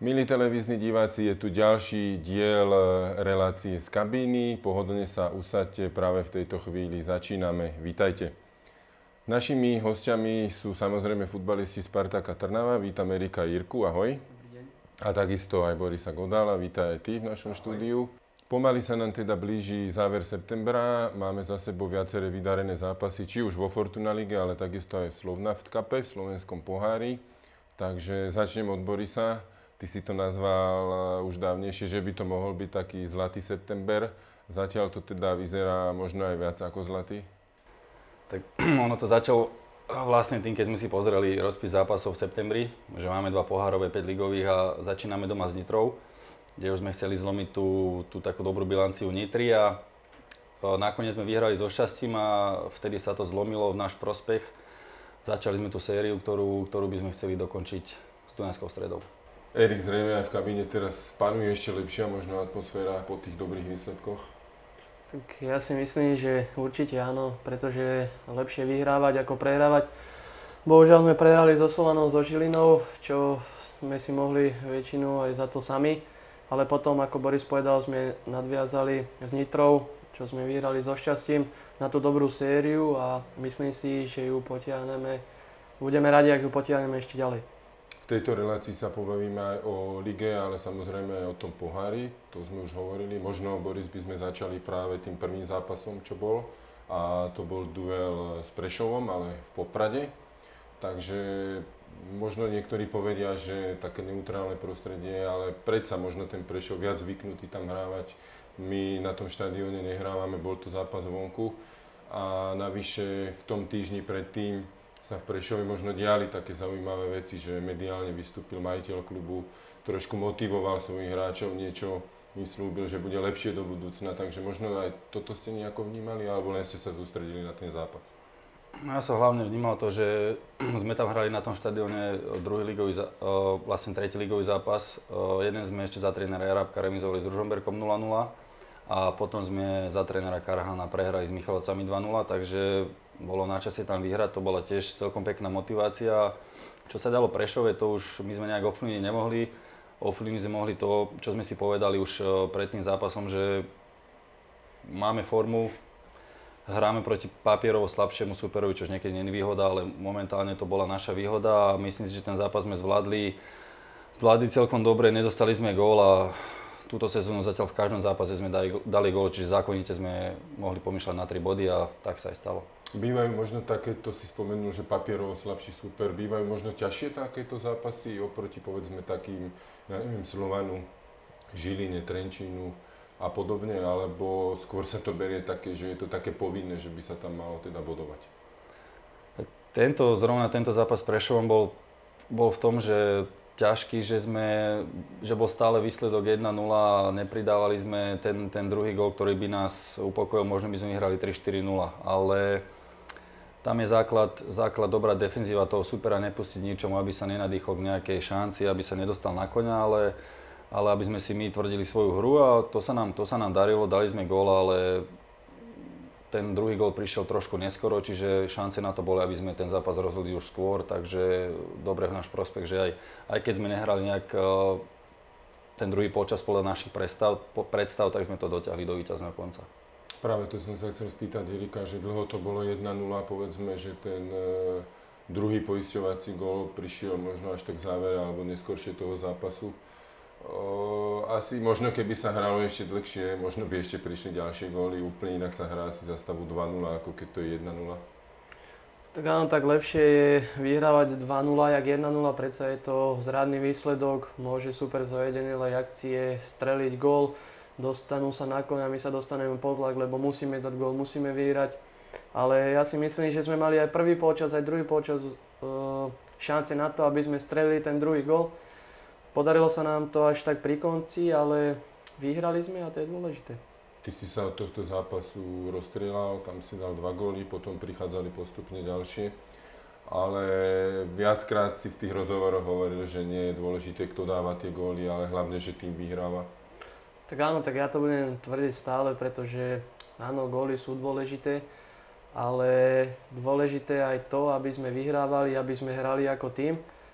Milí televízni diváci, je tu ďalší diel relácie z kabíny. Pohodlne sa usaďte, práve v tejto chvíli začíname. Vítajte. Našimi hostiami sú samozrejme futbalisti Spartaka Trnava. Vítam Erika Jirku, ahoj. Dobrý deň. A takisto aj Borisa Godála, vítaj aj ty v našom štúdiu. Pomaly sa nám teda blíži záver septembra. Máme za sebou viaceré vydarené zápasy, či už vo Fortuna Lige, ale takisto aj v Slovnaft Cupe, v slovenskom pohári. Takže začnem od Borisa. Ty si to nazval už dávnejšie, že by to mohol byť taký zlatý september. Zatiaľ to teda vyzerá možno aj viac ako zlatý. Tak ono to začalo vlastne tým, keď sme si pozreli rozpis zápasov v septembri, že máme 2 pohárové, 5 ligových a začíname doma s Nitrou, kde už sme chceli zlomiť tú takú dobrú bilanciu Nitry a nakoniec sme vyhrali so šťastím a vtedy sa to zlomilo v náš prospech. Začali sme tú sériu, ktorú by sme chceli dokončiť Studentskou Stredou. Erik, zrejme aj v kabíne teraz panuje ešte lepšia možno atmosféra po tých dobrých výsledkoch? Tak ja si myslím, že určite áno, pretože je lepšie vyhrávať ako prehrávať. Bohužiaľ sme prehrali so Slovanom, so Žilinou, čo sme si mohli väčšinu aj za to sami. Ale potom, ako Boris povedal, sme nadviazali s Nitrou, čo sme vyhrali so šťastím na tú dobrú sériu a myslím si, že ju potiahneme. Budeme radi, ak ju potiahneme ešte ďalej. V tejto relácii sa pobavíme aj o lige, ale samozrejme aj o tom pohári. To sme už hovorili. Možno, Boris, by sme začali práve tým prvým zápasom, čo bol. A to bol duel s Prešovom, ale v Poprade. Takže možno niektorí povedia, že také neutrálne prostredie, ale predsa možno ten Prešov viac zvyknutý tam hrávať. My na tom štadióne nehrávame, bol to zápas vonku. A navyše v tom týždni predtým sa v Prešove možno diali také zaujímavé veci, že mediálne vystúpil majiteľ klubu, trošku motivoval svojich hráčov, niečo im slúbil, že bude lepšie do budúcna, takže možno aj toto ste nejako vnímali, alebo len ste sa sústredili na ten zápas? Ja som hlavne vnímal to, že sme tam hrali na tom štadióne vlastne tretí ligový zápas. Jeden sme ešte za trénera Jarabka remizovali s Ružomberkom 0-0 a potom sme za trénera Karhana prehrali s Michalovcami 2-0, takže bolo na čase tam vyhrať, to bola tiež celkom pekná motivácia. Čo sa dalo Prešove, to už my sme nejak ovplyvniť nemohli. Ovplyvniť sme mohli to, čo sme si povedali už pred tým zápasom, že máme formu, hráme proti papierovo slabšiemu superovi, čo niekedy nie je výhoda, ale momentálne to bola naša výhoda a myslím si, že ten zápas sme zvládli celkom dobre, nedostali sme gól a túto sezónu zatiaľ v každom zápase sme dali gól, čiže zákonite sme mohli pomýšľať na 3 body a tak sa aj stalo. Bývajú možno takéto, si spomenul, že papierovo slabší super, bývajú možno ťažšie takéto zápasy oproti povedzme takým, ja neviem, Slovanu, Žiline, Trenčínu a podobne, alebo skôr sa to berie také, že je to také povinné, že by sa tam malo teda bodovať? Zrovna tento zápas s Prešovom bol v tom, že ťažký, že bol stále výsledok 1-0 a nepridávali sme ten druhý gól, ktorý by nás upokojil, možno by sme vyhrali 3-4-0, ale tam je základ dobrá defenzíva toho supera, nepustiť ničomu, aby sa nenadýchol k nejakej šanci, aby sa nedostal na koňa, ale aby sme si my tvrdili svoju hru a to sa nám darilo, dali sme gól, ale ten druhý gól prišiel trošku neskoro, čiže šance na to boli, aby sme ten zápas rozhodli už skôr, takže dobre v náš prospech, že aj keď sme nehrali nejak ten druhý polčas podľa našich predstav, tak sme to dotiahli do víťazného konca. Práve to som sa chcel spýtať Erika, že dlho to bolo 1-0, povedzme, že ten druhý poisťovací gól prišiel možno až tak v závere alebo neskôršie toho zápasu. Asi možno keby sa hralo ešte dlhšie, možno by ešte prišli ďalšie góly, úplne inak sa hrá asi za stavu 2-0, ako keď to je 1-0. Tak áno, tak lepšie je vyhrávať 2-0 jak 1-0, predsa je to zradný výsledok, môže super zo jedinelej akcie streliť gól, dostanú sa na koň a my sa dostaneme pod tlak, lebo musíme dať gól, musíme vyhrať. Ale ja si myslím, že sme mali aj prvý polčas, aj druhý polčas šance na to, aby sme strelili ten druhý gól. Podarilo sa nám to až tak pri konci, ale vyhrali sme a to je dôležité. Ty si sa od tohto zápasu rozstrieľal, tam si dal 2 góly, potom prichádzali postupne ďalšie. Ale viackrát si v tých rozhovoroch hovoril, že nie je dôležité, kto dáva tie góly, ale hlavne, že tým vyhráva. Tak áno, tak ja to budem tvrdiť stále, pretože áno, góly sú dôležité, ale dôležité aj to, aby sme vyhrávali, aby sme hrali ako tím.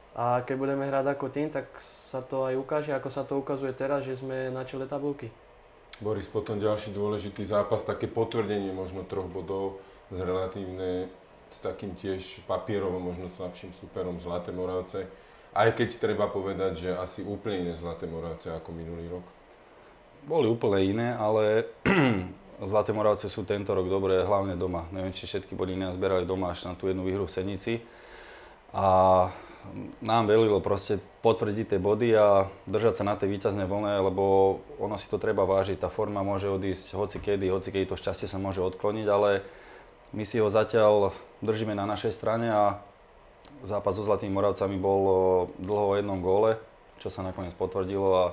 A keď budeme hrať ako tým, tak sa to aj ukáže, ako sa to ukazuje teraz, že sme na čele tabulky. Boris, potom ďalší dôležitý zápas, také potvrdenie možno 3 bodov s takým tiež papierovo možno slabším superom Zlaté Moravce. Aj keď treba povedať, že asi úplne iné Zlaté Moravce ako minulý rok. Boli úplne iné, ale Zlaté Moravce sú tento rok dobré, hlavne doma. Neviem, či všetky body nazberali doma až na tú jednu výhru v Senici. A nám velilo proste potvrdiť tie body a držať sa na tej víťaznej vlne, lebo ono si to treba vážiť. Tá forma môže odísť hocikedy to šťastie sa môže odkloniť, ale my si ho zatiaľ držíme na našej strane a zápas so Zlatými Moravcami bol dlho o jednom góle, čo sa nakoniec potvrdilo a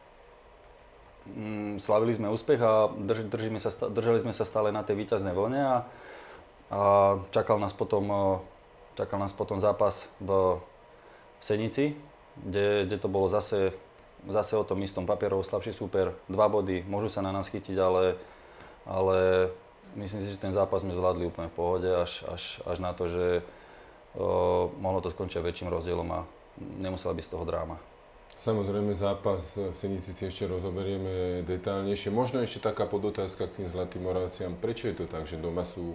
slavili sme úspech a držali sme sa stále na tej víťaznej vlne a čakal nás potom zápas v Senici, kde to bolo zase o tom istom, papierovo slabší súper, 2 body, môžu sa na nás chytiť, ale myslím si, že ten zápas sme zvládli úplne v pohode až na to, že mohlo to skončiť väčším rozdielom a nemusela byť z toho dráma. Samozrejme zápas v Senici si ešte rozoberieme detailnejšie. Možno ešte taká podotázka k tým Zlatým Moravciam. Prečo je to tak, že doma sú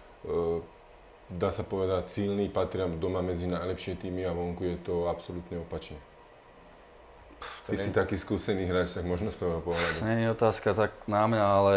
dá sa povedať, silný, patria doma medzi najlepšie týmy a vonku je to absolútne opačne. Ty si taký skúsený hráč, tak možno z toho pohľadu. Nie je otázka tak na mňa, ale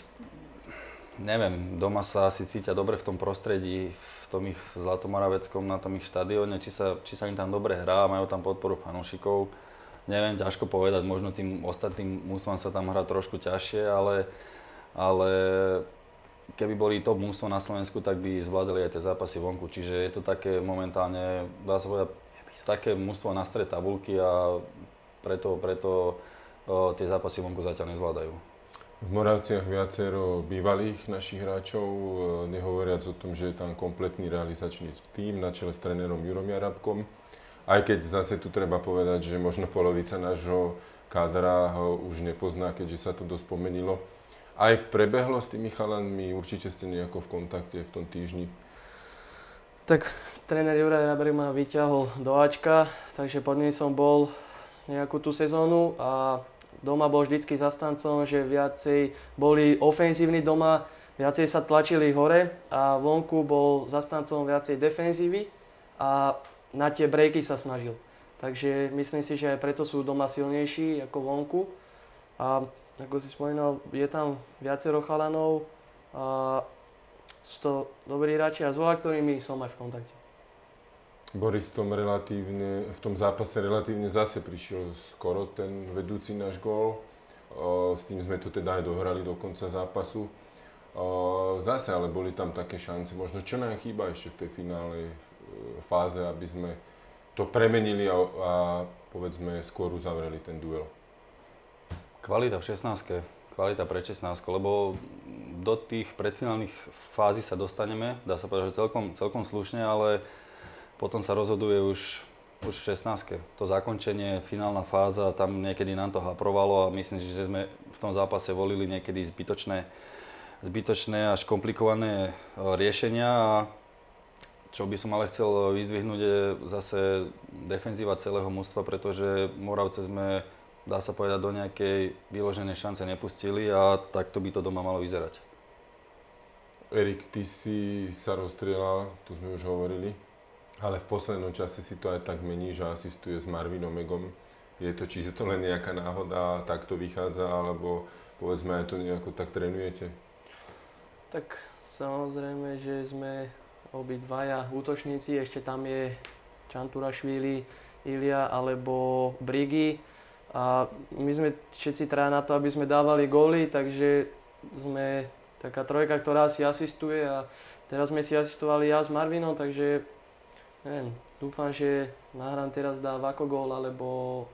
neviem, doma sa asi cítia dobre v tom prostredí, v tom ich Zlatomoraveckom, na tom ich štadióne, či sa im tam dobre hrá, majú tam podporu fanúšikov. Neviem, ťažko povedať, možno tým ostatným mužstvom sa tam hrá trošku ťažšie, ale keby boli top mužstvo na Slovensku, tak by zvládali aj tie zápasy vonku. Čiže je to také momentálne, dá sa povedať, také mužstvo na stred tabulky a preto tie zápasy vonku zatiaľ nezvládajú. V Moravciach viacero bývalých našich hráčov, nehovoriac o tom, že je tam kompletný realizačný tím na čele s trénerom Jurom Jarabkom. Aj keď zase tu treba povedať, že možno polovica nášho kádra ho už nepozná, keďže sa to dosť pomenilo. Aj prebehlo s tými chalanmi, určite ste nejako v kontakte v tom týždni? Tak tréner Juraj Jarabek ma vyťahol do Ačka, takže pod ním som bol nejakú tú sezónu a doma bol vždycky zastancom, že viacej boli ofenzívni doma, viacej sa tlačili hore a vonku bol zastancom viacej defenzívy a na tie breaky sa snažil. Takže myslím si, že aj preto sú doma silnejší ako vonku. A ako si spomínal, je tam viacero chalanov a sú to dobrí hráči a s veľa ktorými som aj v kontakte. Boris v tom zápase relatívne zase prišiel skoro ten vedúci náš gól. S tým sme to teda aj dohrali do konca zápasu. Zase ale boli tam také šance, možno čo nám chýba ešte v tej finálnej fáze, aby sme to premenili a povedzme skôr uzavreli ten duel. Kvalita v 16-ke, kvalita pre 16, lebo do tých predfinálnych fází sa dostaneme, dá sa povedať, že celkom slušne, ale potom sa rozhoduje už v 16-ke. To zakončenie, finálna fáza, tam niekedy nám to haprovalo a myslím si, že sme v tom zápase volili niekedy zbytočné až komplikované riešenia. A čo by som ale chcel vyzdvihnúť je zase defenzíva celého mužstva, pretože Moravce sme, dá sa povedať, do nejakej vyloženej šance nepustili a takto by to doma malo vyzerať. Erik, ty si sa rozstrieľal, tu sme už hovorili, ale v poslednom čase si to aj tak mení, že asistuje s Marvinom Megom. Je to, či to len nejaká náhoda, tak to vychádza, alebo povedzme aj to nejako tak trénujete? Tak samozrejme, že sme obidvaja útočníci, ešte tam je Čanturašvili, Ilia alebo Brigi. A my sme všetci traja na to, aby sme dávali góly, takže sme taká trojka, ktorá si asistuje a teraz sme si asistovali ja s Marvinom, takže neviem, dúfam, že Náhran teraz dá Vako gól, alebo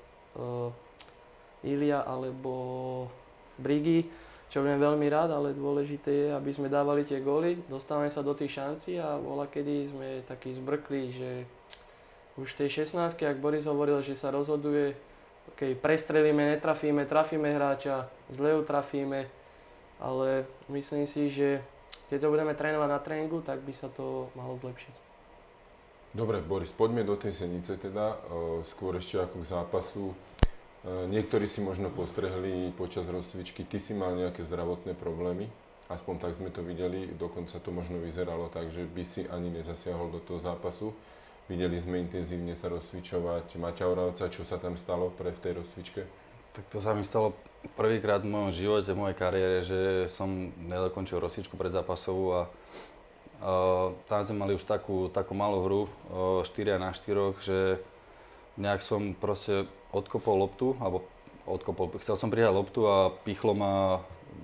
Ilia, alebo Brigi, čo budem veľmi rád, ale dôležité je, aby sme dávali tie góly, dostávame sa do tých šancí a voľakedy sme takí zbrkli, že už v tej 16-ke, ak Boris hovoril, že sa rozhoduje, prestrelíme, netrafíme, trafíme hráča, zle ju trafíme, ale myslím si, že keď to budeme trénovať na tréningu, tak by sa to malo zlepšiť. Dobre, Boris, poďme do tej Senice teda, skôr ešte ako k zápasu. Niektorí si možno postrehli počas rozcvičky, ty si mal nejaké zdravotné problémy, aspoň tak sme to videli, dokonca to možno vyzeralo tak, že by si ani nezasiahol do toho zápasu. Videli sme intenzívne sa rozcvičovať Maťa Oravca, čo sa tam stalo v tej rozcvičke? Tak to sa mi stalo prvýkrát v mojom živote, v mojej kariére, že som nedokončil rozcvičku predzápasovú a tam sme mali už takú malú hru, 4 na 4, že nejak som proste odkopol loptu, chcel som prijať loptu a pichlo ma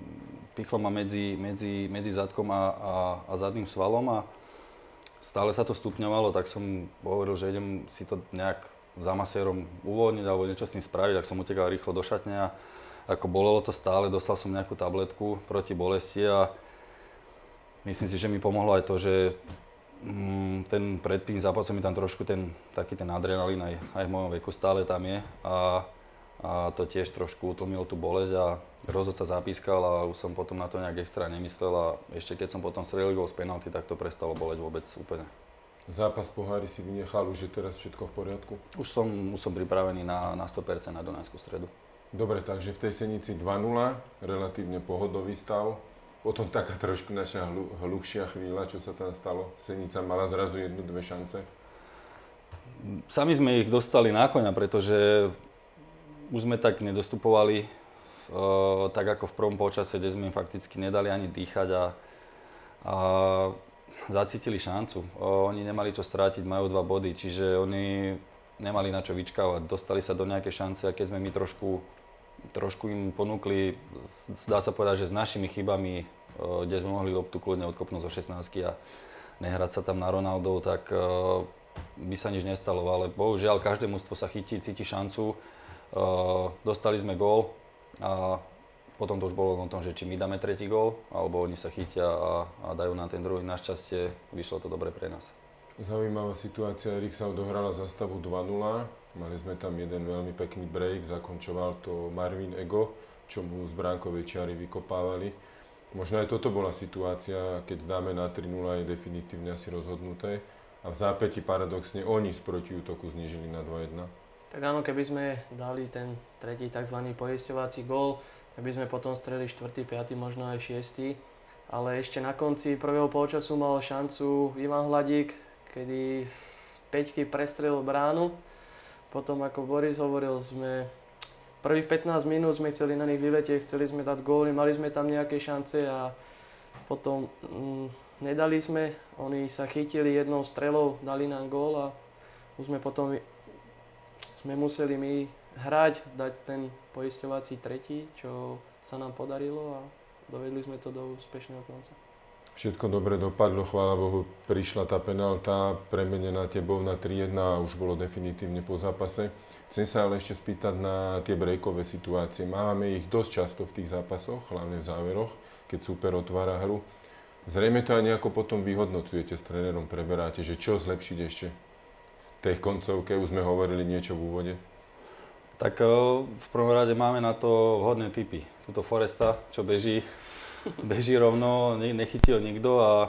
medzi zadkom a zadným svalom a stále sa to stupňovalo, tak som hovoril, že idem si to nejak za masérom uvoľniť alebo niečo s tým spraviť, tak som utekal rýchlo do šatne a ako bolelo to stále, dostal som nejakú tabletku proti bolesti a myslím si, že mi pomohlo aj to, že ten pred tým zápasom mi tam trošku taký ten adrenalín aj v mojom veku stále tam je a to tiež trošku utlmilo tú bolesť a rozhodca zapískal a už som potom na to nejak extra nemyslel a ešte keď som potom strelil gól z penalty, tak to prestalo boleť vôbec úplne. Zápas pohári si vynechal, už je teraz všetko v poriadku? Už som pripravený na 100% na Dunajskú Stredu. Dobre, takže v tej Senici 2-0, relatívne pohodový stav. Potom taká trošku naša hluchšia chvíľa, čo sa tam stalo. Senica mala zrazu 1-2 šance. Sami sme ich dostali na koňa, pretože už sme tak nedostupovali tak ako v prvom polčase, kde sme im fakticky nedali ani dýchať a zacítili šancu. Oni nemali čo strátiť, majú 2 body, čiže oni nemali na čo vyčkávať. Dostali sa do nejakej šance a keď sme my trošku im ponúkli, dá sa povedať, že s našimi chybami, kde sme mohli loptu kľudne odkopnúť zo 16 a nehrať sa tam na Ronaldov, tak by sa nič nestalo. Ale bohužiaľ, každé mužstvo sa cíti šancu. Dostali sme gól a potom to už bolo o tom, že či my dáme tretí gól, alebo oni sa chytia a dajú nám ten druhý. Našťastie vyšlo to dobre pre nás. Zaujímavá situácia, Erik sa odohrala za stavu 2-0. Mali sme tam jeden veľmi pekný break, zakončoval to Marvin Ego, čo mu z bránkovej čiary vykopávali. Možno aj toto bola situácia, keď dáme na 3-0, je definitívne asi rozhodnuté. A v zápäti paradoxne oni z protiútoku znížili na 2-1. Tak áno, keby sme dali ten tretí tzv. Poisťovací gól, tak by sme potom strelili 4., 5., možno aj 6. Ale ešte na konci prvého polčasu mal šancu Ivan Hladík, kedy z 5 prestrelil bránu. Potom, ako Boris hovoril, prvých 15 minút sme chceli na nich vyletieť, chceli sme dať góly, mali sme tam nejaké šance a potom nedali sme. Oni sa chytili jednou strelou, dali nám gól a už sme museli my hrať, dať ten poisťovací tretí, čo sa nám podarilo a dovedli sme to do úspešného konca. Všetko dobre dopadlo, chvála Bohu, prišla tá penálta, premenená tebou na 3-1 a už bolo definitívne po zápase. Chcem sa ale ešte spýtať na tie breakové situácie. Máme ich dosť často v tých zápasoch, hlavne v záveroch, keď súper otvára hru. Zrejme to aj nejako potom vyhodnocujete s trénerom, preberáte, že čo zlepšiť ešte v tej koncovke, už sme hovorili niečo v úvode. Tak v prvom rade máme na to vhodné typy. Sú to Foresta, čo beží rovno, nechytí ho nikto a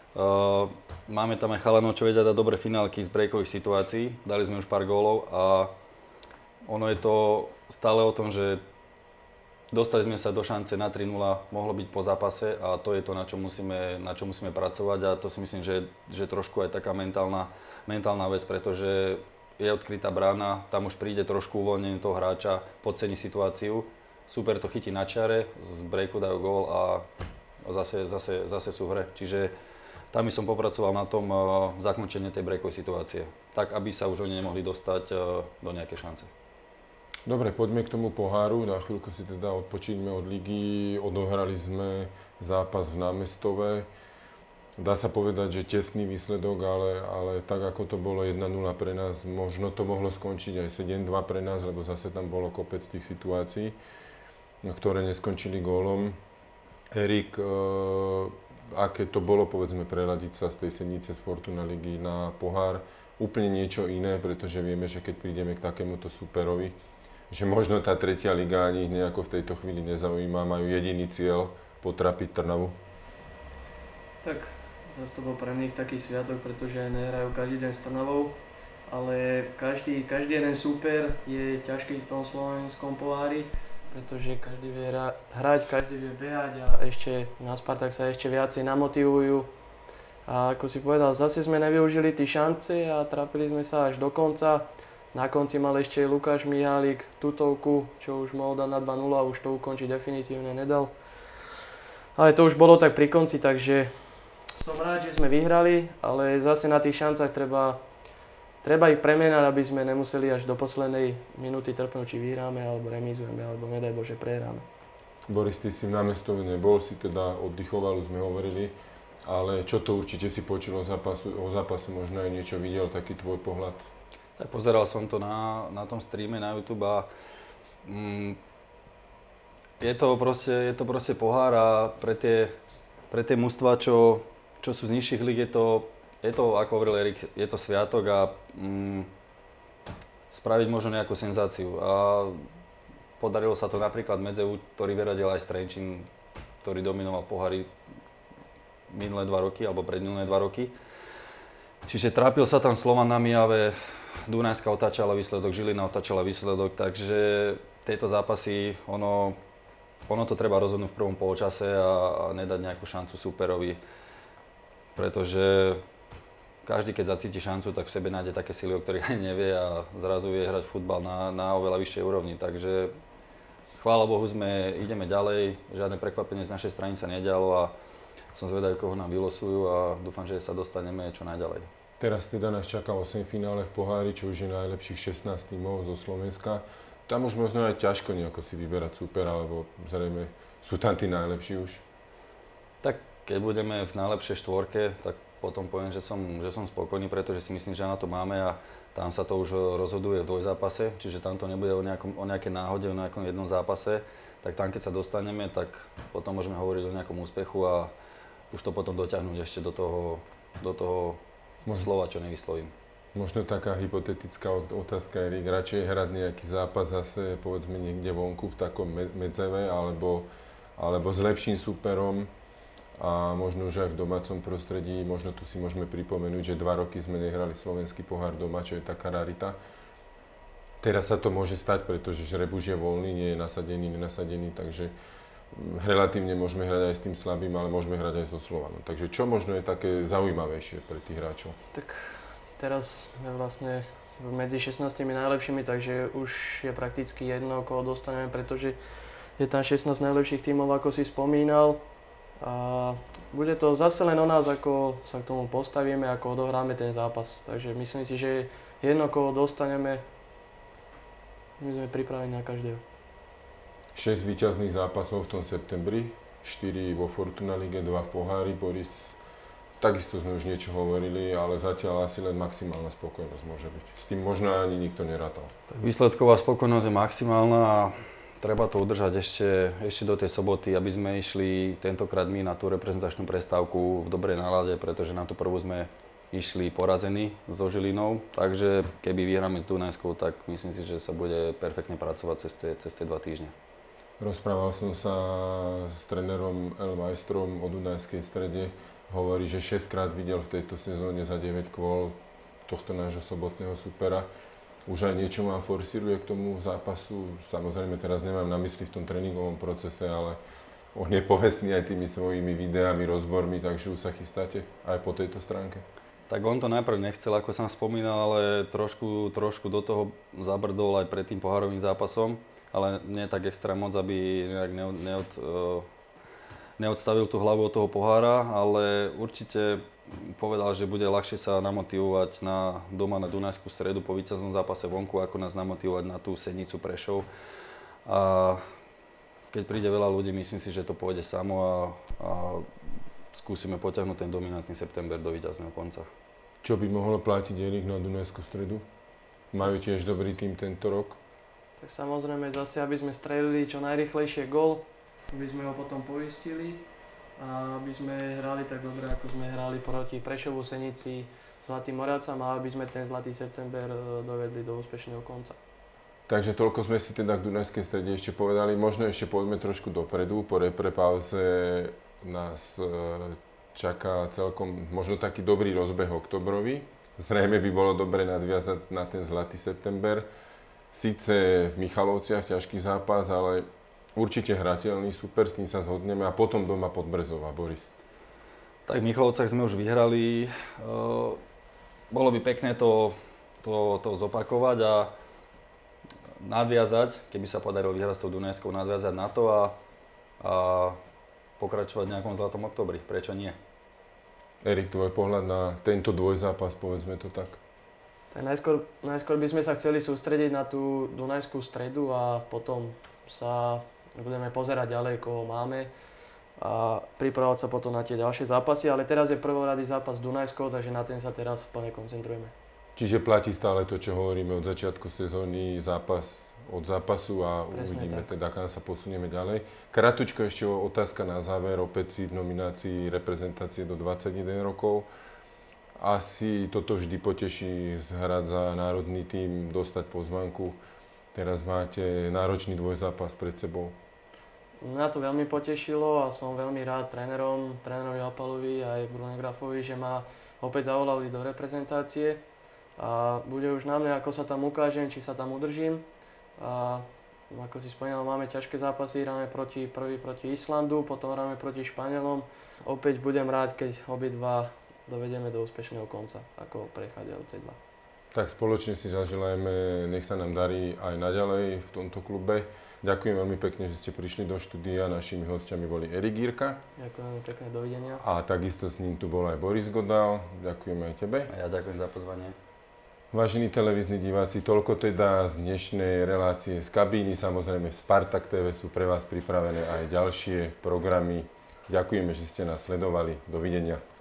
máme tam aj chalanov, čo vedia dať dobré finálky z breakových situácií. Dali sme už pár gólov a ono je to stále o tom, že dostali sme sa do šance na 3-0, mohlo byť po zápase a to je to, na čo musíme pracovať a to si myslím, že trošku aj taká mentálna vec, pretože je odkrytá brána, tam už príde trošku uvoľnenie toho hráča, podcení situáciu, super to chytí na čiare, z breaku dajú gól a zase sú v hre. Čiže tam by som popracoval na tom zakončenie tej breakovej situácie, tak aby sa už oni nemohli dostať do nejaké šance. Dobre, poďme k tomu poháru, na chvíľku si teda odpočíneme od ligy, odohrali sme zápas v Námestove. Dá sa povedať, že tesný výsledok, ale tak ako to bolo 1-0 pre nás, možno to mohlo skončiť aj 7-2 pre nás, lebo zase tam bolo kopec tých situácií, ktoré neskončili gólom. Erik, aké to bolo, povedzme, preradiť sa z tej Senice z Fortuna ligy na pohár, úplne niečo iné, pretože vieme, že keď prídeme k takémuto superovi, že možno tá tretia liga ani ich nejako v tejto chvíli nezaujíma, majú jediný cieľ potrapiť Trnavu. Tak Teraz to bol pre nich taký sviatok, pretože nehrajú každý deň s Trnavou, ale každý jeden súper je ťažký v tom slovenskom pohári, pretože každý vie hrať, každý vie behať a ešte na Spartak sa ešte viacej namotivujú. A ako si povedal, zase sme nevyužili tie šance a trápili sme sa až do konca. Na konci mal ešte Lukáš Mihálik tutovku, čo už mohol dať na 2-0 a už to ukončiť definitívne nedal. Ale to už bolo tak pri konci, takže som rád, že sme vyhrali, ale zase na tých šancach treba ich premenať, aby sme nemuseli až do poslednej minúty trpnúť, či vyhráme, alebo remizujeme, alebo nedaj Bože prehráme. Boris, ty si v námestove nebol, si teda oddychoval, už sme hovorili, ale čo to určite si počul o zápase, možno aj niečo videl, taký tvoj pohľad? Tak pozeral som to na tom streame na YouTube a je to proste pohár a pre tie mužstvá, čo sú z nižších líg, je to, ako hovoril Erik, je to sviatok a spraviť možno nejakú senzáciu. A podarilo sa to napríklad Medzeu, ktorý vyradil aj Trenčín, ktorý dominoval pohári minulé 2 roky, alebo predminulé 2 roky. Čiže trápil sa tam Slovan na Mijave, Dunajská otáčala výsledok, Žilina otáčala výsledok, takže tieto zápasy, ono to treba rozhodnúť v prvom poločase a nedať nejakú šancu súperovi, pretože každý, keď zacíti šancu, tak v sebe nájde také sily, o ktorých aj nevie a zrazu vie hrať futbal na oveľa vyššej úrovni. Takže chvála Bohu, ideme ďalej, žiadne prekvapenie z našej strany sa nedialo a som zvedavý, koho nám vylosujú a dúfam, že sa dostaneme čo najďalej. Teraz teda nás čaká 8 finále v pohári, čo už je najlepších 16 tímov zo Slovenska. Tam už možno aj ťažko nejako si vyberať supera, lebo zrejme sú tam tí najlepší už. Tak keď budeme v najlepšej štvorke, tak potom poviem, že som spokojný, pretože si myslím, že na to máme a tam sa to už rozhoduje v dvojzápase, čiže tam to nebude o nejakej náhode, o nejakom jednom zápase, tak tam keď sa dostaneme, tak potom môžeme hovoriť o nejakom úspechu a už to potom dotiahnuť ešte do toho slova, čo nevyslovím. Možno taká hypotetická otázka, Erik, radšej hrať nejaký zápas zase povedzme niekde vonku v takom medzeve alebo s lepším súperom a možno už aj v domácom prostredí, možno tu si môžeme pripomenúť, že 2 roky sme nehrali slovenský pohár doma, čo je taká rarita. Teraz sa to môže stať, pretože žreb už je voľný, nie je nasadený, nenasadený, takže relatívne môžeme hrať aj s tým slabým, ale môžeme hrať aj so Slovanom. Takže čo možno je také zaujímavejšie pre tých hráčov? Tak teraz sme vlastne medzi 16 najlepšími, takže už je prakticky jedno, koho dostaneme, pretože je tam 16 najlepších tímov, ako si spomínal. A bude to zase len o nás, ako sa k tomu postavíme, ako odohráme ten zápas. Takže myslím si, že jedno, koho dostaneme, my sme pripravení na každého. 6 víťazných zápasov v tom septembri, 4 vo Fortuna Lige, 2 v pohári. Boris, takisto sme už niečo hovorili, ale zatiaľ asi len maximálna spokojnosť môže byť. S tým možno ani nikto nerátal. Výsledková spokojnosť je maximálna a treba to udržať ešte do tej soboty, aby sme išli tentokrát my na tú reprezentačnú prestávku v dobrej nálade, pretože na tú prvú sme išli porazení so Žilinou. Takže keby vyhráme s Dunajskou, tak myslím si, že sa bude perfektne pracovať cez tie 2 týždne. Rozprával som sa s trénerom El Majstrom o Dunajskej Strede. Hovorí, že 6-krát videl v tejto sezóne za 9 kôl tohto nášho sobotného supera. Už aj niečo ma forsíruje k tomu zápasu. Samozrejme, teraz nemám na mysli v tom tréningovom procese, ale on je povestný aj tými svojimi videami, rozbormi, takže už sa chystáte aj po tejto stránke. Tak on to najprv nechcel, ako som spomínal, ale trošku do toho zabrdol aj pred tým pohárovým zápasom, ale nie tak extra moc, aby nejak neodstavil tú hlavu od toho pohára, ale určite povedal, že bude ľahšie sa namotivovať doma na Dunajskú Stredu po víťaznom zápase vonku, ako nás namotivovať na tú Senicu Prešov. A keď príde veľa ľudí, myslím si, že to pôjde samo a skúsime potiahnuť ten dominantný september do víťazného konca. Čo by mohlo platiť, Erik, na Dunajskú Stredu? Majú tiež dobrý tým tento rok? Tak samozrejme zase, aby sme strelili čo najrýchlejšie gól, aby sme ho potom poistili a aby sme hrali tak dobre, ako sme hrali proti Prešovu, Senici, Zlatým Moravcom a aby sme ten zlatý september dovedli do úspešného konca. Takže toľko sme si teda k Dunajskej Strede ešte povedali. Možno ešte poďme trošku dopredu. Po repre pauze nás čaká celkom možno taký dobrý rozbeh oktobrový. Zrejme by bolo dobre nadviazať na ten zlatý september. Sice v Michalovciach ťažký zápas, ale určite hrateľný, super, s ním sa zhodneme a potom doma Podbrezová. Boris. Tak v Michalovcach sme už vyhrali. Bolo by pekné to zopakovať a nadviazať, keby sa podarilo vyhrať s tou Dunajskou, nadviazať na to a pokračovať v nejakom zlatom októbri. Prečo nie? Erik, tvoj pohľad na tento dvojzápas, povedzme to tak. Tak najskôr by sme sa chceli sústrediť na tú Dunajskú stredu a potom sa budeme pozerať ďalej, koho máme a pripravovať sa potom na tie ďalšie zápasy, ale teraz je prvorady zápas s Dunajskou, takže na ten sa teraz plne koncentrujeme. Čiže platí stále to, čo hovoríme od začiatku sezóny, zápas od zápasu a presne uvidíme tak. Teda, kam sa posunieme ďalej. Kratučko ešte otázka na záver, opäť si v nominácii reprezentácie do 21 rokov. Asi toto vždy poteší hrať za národný tím, dostať pozvánku. Teraz máte náročný dvojzápas pred sebou. Mňa to veľmi potešilo a som veľmi rád trénerovi Apalovi a aj Brune Grafovi, že ma opäť zavolali do reprezentácie. A bude už na mne, ako sa tam ukážem, či sa tam udržím. A ako si spomínal, máme ťažké zápasy, hráme proti Islandu, potom hráme proti Španielom. Opäť budem rád, keď obidva dovedeme do úspešného konca, ako prechádzajúce dva. Tak spoločne si zaželajme, nech sa nám darí aj naďalej v tomto klube. Ďakujem veľmi pekne, že ste prišli do štúdia. Našimi hostiami boli Erik Jirka. Ďakujem veľmi pekne, dovidenia. A takisto s ním tu bol aj Boris Godal. Ďakujem aj tebe. A ja ďakujem za pozvanie. Vážení televízni diváci, toľko teda z dnešnej relácie z kabíny. Samozrejme v Spartak TV sú pre vás pripravené aj ďalšie programy. Ďakujeme, že ste nás sledovali. Dovidenia.